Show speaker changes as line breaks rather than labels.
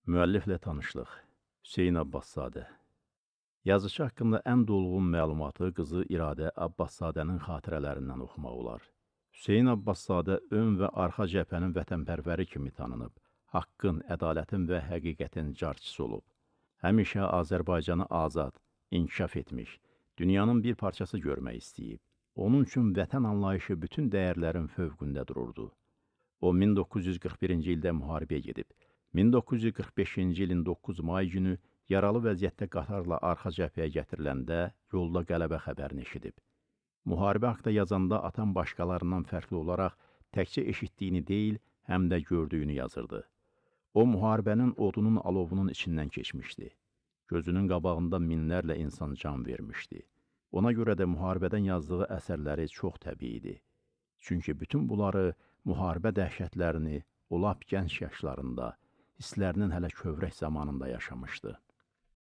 Müəlliflə tanışlıq. Hüseyn Abbaszadə. Yazıçı haqqında ən dolğun məlumatı qızı İradə Abbaszadənin xatirələrindən oxumaq olar. Hüseyn Abbaszadə ön və arxa cəbhənin vətənpərvəri kimi tanınıb, haqqın, ədalətin və həqiqətin carçısı olub. Həmişə Azərbaycanı azad, inkişaf etmiş, dünyanın bir parçası görmək istəyib. Onun üçün vətən anlayışı bütün dəyərlərin fövqündə dururdu. O, 1941-ci ildə müharibəyə gedib. 1945-ci ilin 9 may günü yaralı vəziyyətdə qatarla arxa cəbhəyə gətiriləndə yolda qələbə xəbərini eşidib. Müharibə haqda yazanda atam başqalarından fərqli olaraq təkcə eşitdiyini deyil, həm də gördüyünü yazırdı. O, müharibənin odunun alovunun içindən keçmişdi. Gözünün qabağında minlərlə insan can vermişdi. Ona görə də müharibədən yazdığı əsərləri çox təbii idi. Çünki bütün bunları müharibə dəhşətlərini o lap gənc yaşlarında, hisslərinin hələ kövrək zamanında yaşamışdı.